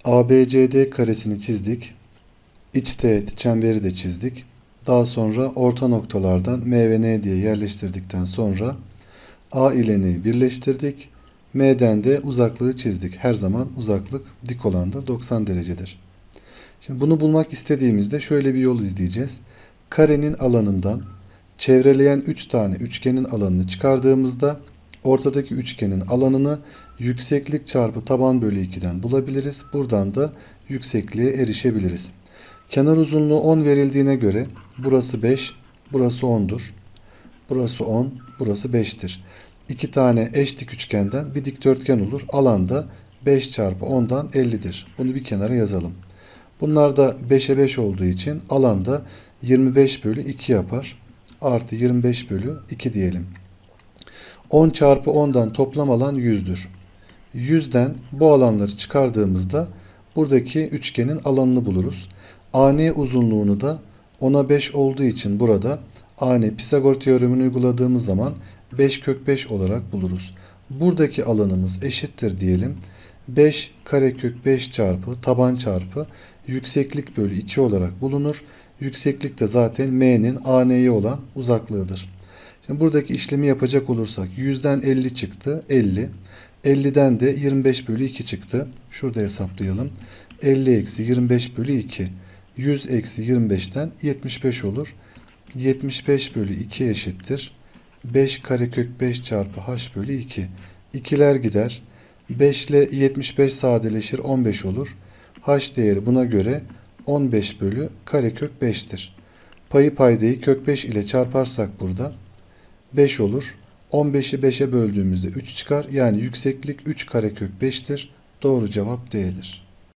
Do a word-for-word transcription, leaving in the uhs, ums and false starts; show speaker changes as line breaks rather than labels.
A B C D karesini çizdik. İç teğet çemberi de çizdik. Daha sonra orta noktalardan M ve N diye yerleştirdikten sonra A ile N'yi birleştirdik. M'den de uzaklığı çizdik. Her zaman uzaklık dik olandır. doksan derecedir. Şimdi bunu bulmak istediğimizde şöyle bir yol izleyeceğiz. Karenin alanından çevreleyen üç tane üçgenin alanını çıkardığımızda ortadaki üçgenin alanını yükseklik çarpı taban bölü iki'den bulabiliriz. Buradan da yüksekliğe erişebiliriz. Kenar uzunluğu on verildiğine göre burası beş, burası on'dur. Burası on, burası beş'tir. İki tane eş dik üçgenden bir dikdörtgen olur. Alan da beş çarpı on'dan elli'dir. Bunu bir kenara yazalım. Bunlar da beş'e beş olduğu için alan da yirmi beş bölü iki yapar. Artı yirmi beş bölü iki diyelim. on çarpı on'dan toplam alan yüz'dür. yüz'den bu alanları çıkardığımızda buradaki üçgenin alanını buluruz. A N uzunluğunu da on'a beş olduğu için burada A N Pisagor teoremini uyguladığımız zaman beş kök beş olarak buluruz. Buradaki alanımız eşittir diyelim. beş karekök beş çarpı taban çarpı yükseklik bölü iki olarak bulunur. Yükseklik de zaten M'nin A N'ye olan uzaklığıdır. Şimdi buradaki işlemi yapacak olursak yüz'den elli çıktı. elli. elli'den de yirmi beş bölü iki çıktı. Şurada hesaplayalım. elli eksi yirmi beş bölü iki. yüz eksi yirmi beş'ten yetmiş beş olur. yetmiş beş bölü iki eşittir. beş karekök beş çarpı h bölü iki. iki'ler gider. beş ile yetmiş beş sadeleşir, on beş olur. H değeri buna göre on beş bölü karekök beş'tir. Payı paydayı kök beş ile çarparsak burada beş olur. on beş'i beş'e böldüğümüzde üç çıkar. Yani yükseklik üç karekök beş'tir. Doğru cevap D'dir.